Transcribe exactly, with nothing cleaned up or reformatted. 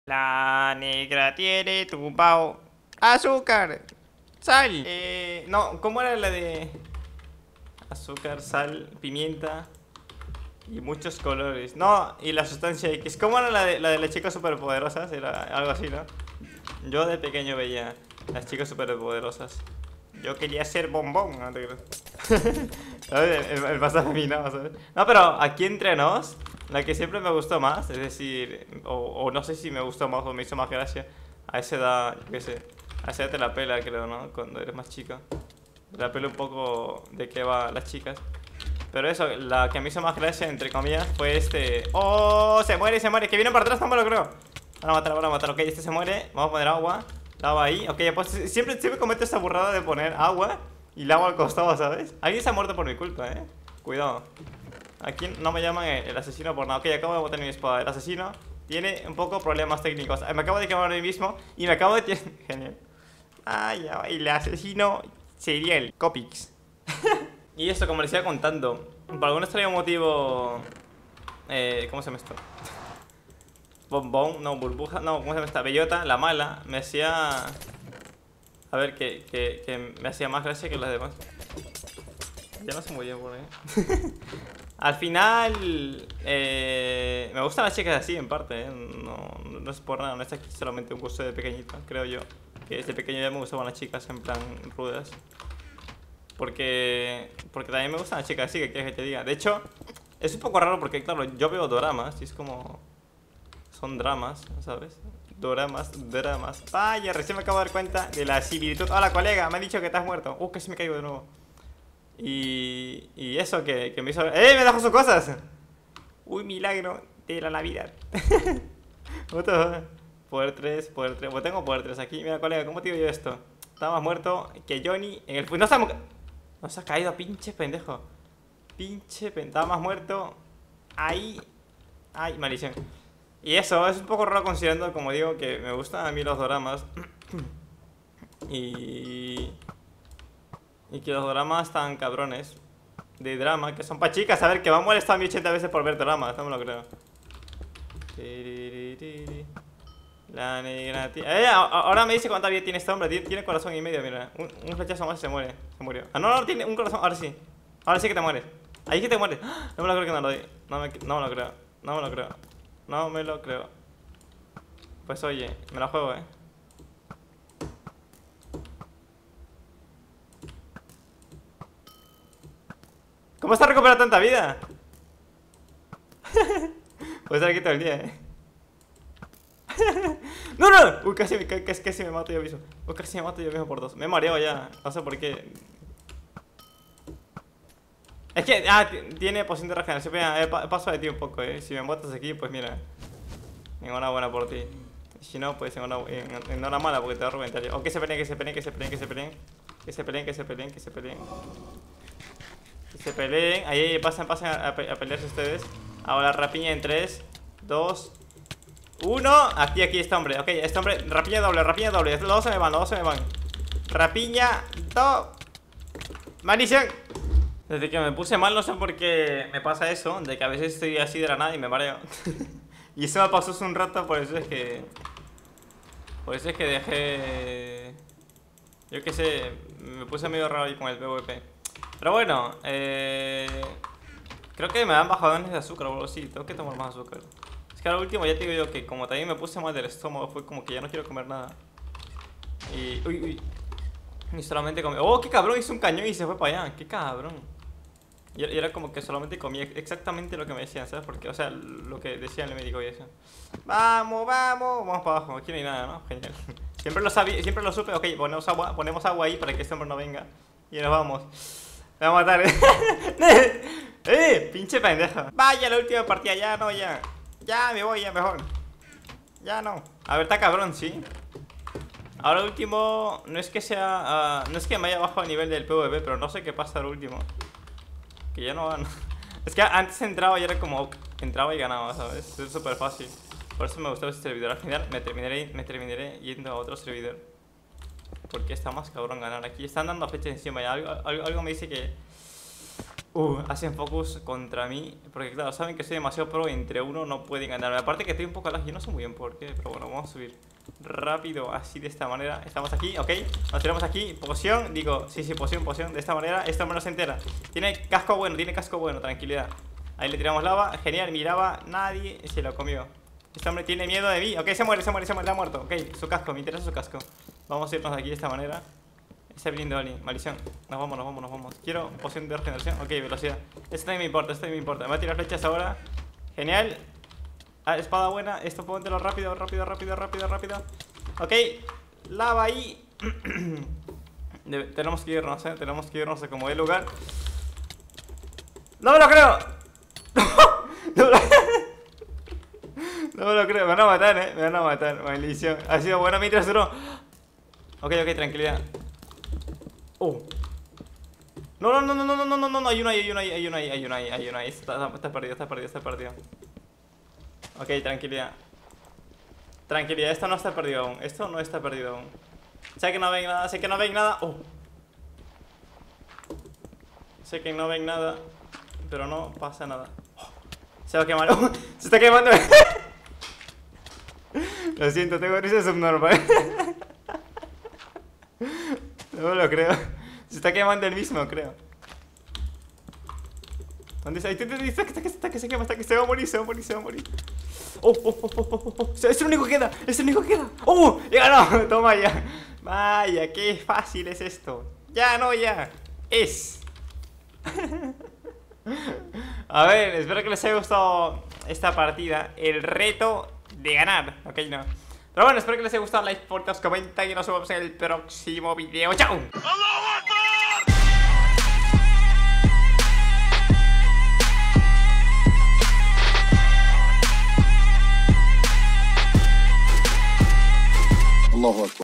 La negra tiene tumbao azúcar, sal. Eh, no, ¿cómo era la de azúcar, sal, pimienta y muchos colores? No, y la sustancia X. ¿Cómo era la de, la de las chicas superpoderosas? Era algo así, ¿no? Yo de pequeño veía las chicas superpoderosas. Yo quería ser bombón, no te creas. ¿Sabes? El, el pasaje minado, ¿sabes? No, pero aquí entre nos, la que siempre me gustó más, es decir, o, o no sé si me gustó más o me hizo más gracia, a esa edad, yo qué sé, a esa edad te la pela, creo, ¿no? Cuando eres más chica. Te la pela un poco de qué va las chicas. Pero eso, la que me hizo más gracia, entre comillas, fue este... ¡Oh! Se muere, se muere, que viene para atrás, no me lo creo. Van a matar, van a matar, ok, este se muere. Vamos a poner agua, lava ahí. Ok, pues siempre, siempre cometo esta burrada de poner agua y lava al costado, ¿sabes? Alguien se ha muerto por mi culpa, eh. Cuidado. Aquí no me llaman el, el asesino por nada. Ok, acabo de botar mi espada. El asesino tiene un poco problemas técnicos. Me acabo de quemar a mí mismo y me acabo de... Genial. Ay, ay, el asesino sería el Copix. Y esto, como les iba contando, por algún extraño motivo... Eh, ¿Cómo se llama esto? Bombón, no, burbuja, no, ¿cómo se llama esta? Bellota, la mala, me hacía... A ver, que, que, que me hacía más gracia que las demás. Ya no se muy bien por ahí. Al final... Eh, me gustan las chicas así, en parte, ¿eh? No, no es por nada, no es aquí solamente un gusto de pequeñito, creo yo. Que desde pequeño ya me gustaban las chicas en plan rudas. Porque... Porque también me gustan las chicas así, que quieres que te diga. De hecho, es un poco raro porque, claro, yo veo doramas y es como... Son dramas, ¿sabes? Doramas, dramas. Vaya, recién me acabo de dar cuenta de la similitud. Hola, colega, me han dicho que estás muerto. Uh, casi me caigo de nuevo. Y... Y eso que, que me hizo... ¡Eh, me dejó sus cosas! Uy, milagro de la Navidad. Poder tres, poder tres. Pues tengo poder tres aquí. Mira, colega, ¿cómo te digo yo esto? Está más muerto que Johnny en el... No se ha... No se ha caído, pinche pendejo. Pinche pendejo. Estaba más muerto. Ahí. Ay, maldición. Y eso, es un poco raro considerando, como digo, que me gustan a mí los doramas. Y... Y que los doramas están cabrones. De drama, que son pa' chicas. A ver, que me han molestado a mí ochenta veces por ver dramas, no me lo creo. La negra tía. Eh, ahora me dice cuánta vida tiene este hombre. Tiene corazón y medio, mira. Un, un flechazo más y se muere. Se murió. Ah, no, no, tiene un corazón. Ahora sí. Ahora sí que te mueres. Ahí que te mueres. No me lo creo que no lo doy. No me, no me lo creo. No me lo creo. No me lo creo. Pues oye, me la juego, eh. ¿Cómo está recuperando tanta vida? Puede estar aquí todo el día, eh. ¡No, no! Uy, casi, casi, casi me mato yo mismo. Uy, casi me mato yo mismo por dos. Me he mareado ya. No sé por qué. Es que, ah, tiene poción de regeneración. Mira, eh, paso de ti un poco, eh. Si me matas aquí, pues mira. Enhorabuena por ti. Si no, pues enhorabuena porque te va a reventar. O que se peleen, que se peleen, que se peleen, que se peleen. Que se peleen, que se peleen, que se peleen. Que se peleen. Ahí, ahí, pasen, pasen a, a pelearse ustedes. Ahora rapiña en tres, dos, uno. Aquí, aquí, este hombre. Ok, este hombre. Rapiña doble, rapiña doble. Los dos se me van, los dos se me van. Rapiña, dos. Maldición. Desde que me puse mal, no sé por qué me pasa eso. De que a veces estoy así de la nada y me mareo. Y eso me pasó hace un rato, por eso es que... Por eso es que dejé... Yo qué sé, me puse medio raro ahí con el PvP. Pero bueno, eh... creo que me dan bajadones de azúcar o algo así. Tengo que tomar más azúcar. Es que al último ya te digo yo que como también me puse mal del estómago, fue como que ya no quiero comer nada. Y... Uy, uy. Y solamente comí... ¡Oh, qué cabrón! Hizo un cañón y se fue para allá. ¡Qué cabrón! Y era como que solamente comía exactamente lo que me decían, ¿sabes? Porque, o sea, lo que decía el médico y eso. Vamos, vamos, vamos para abajo. Aquí no hay nada, ¿no? Genial. Siempre lo sabía, siempre lo supe. Ok, ponemos agua, ponemos agua ahí para que este hombre no venga. Y nos vamos. Me va a matar, ¿eh? ¡Eh! Pinche pendeja. Vaya, la última partida, ya no, ya. Ya me voy, ya mejor. Ya no. A ver, está cabrón, sí. Ahora último, no es que sea... Uh, no es que me haya bajado el nivel del PvP, pero no sé qué pasa al último. Que ya no gano. Es que antes entraba y era como... Entraba y ganaba, ¿sabes? Es súper fácil. Por eso me gustaba este servidor. Al final me terminaré, me terminaré yendo a otro servidor. Porque está más cabrón ganar aquí. Están dando flechas encima y algo, algo, algo me dice que... Uh, hacen focus contra mí. Porque claro, saben que soy demasiado pro y entre uno no pueden ganarme. Aparte que estoy un poco lag y no sé muy bien por qué. Pero bueno, vamos a subir rápido así de esta manera. Estamos aquí, ok. Nos tiramos aquí, poción. Digo, sí, sí, poción, poción. De esta manera, este hombre no se entera. Tiene casco bueno, tiene casco bueno, tranquilidad. Ahí le tiramos lava, genial, miraba, nadie se lo comió. Este hombre tiene miedo de mí. Ok, se muere, se muere, se muere, le ha muerto. Ok, su casco, me interesa su casco. Vamos a irnos de aquí de esta manera. Está viniendo alguien, maldición. Nos vamos, nos vamos, nos vamos. Quiero poción de regeneración. Ok, velocidad. Esto también me importa, esto también me importa. Me voy a tirar flechas ahora. Genial. Ah, espada buena. Esto póntelo rápido, rápido, rápido, rápido, rápido. Ok, lava ahí. Debe, tenemos que irnos, eh. Tenemos que irnos a como el lugar. ¡No me lo creo! ¡No me lo, no me lo creo! Me van a matar, eh. Me van a matar, maldición. Ha sido bueno mientras duró. Ok, ok, tranquilidad. Oh. No, no, no, no, no, no, no, no, no, hay uno ahí, hay uno ahí, hay uno ahí, hay uno ahí, hay uno ahí. Está, está perdido, está perdido, está perdido. Ok, tranquilidad. Tranquilidad, esto no está perdido aún. Esto no está perdido aún. Sé que no ven nada, sé que no ven nada. Oh. Sé que no ven nada, pero no pasa nada. Oh. Se va a quemar. Oh. Se está quemando. Lo siento, tengo risa subnormal. No lo creo. Se está quemando el mismo, creo. ¿Dónde está? Está, está, está que se quema, está que se va a morir, se va a morir, se va a morir. Oh, oh, oh, oh, oh, oh. Es el único que queda, es el único que queda. Oh, ya no, toma ya. Vaya, qué fácil es esto. Ya no, ya. Es. A ver, espero que les haya gustado esta partida. El reto de ganar. Ok, no. Pero bueno, espero que les haya gustado. Like, porque os comenta y nos vemos en el próximo video. ¡Chao! Allahu Akbar.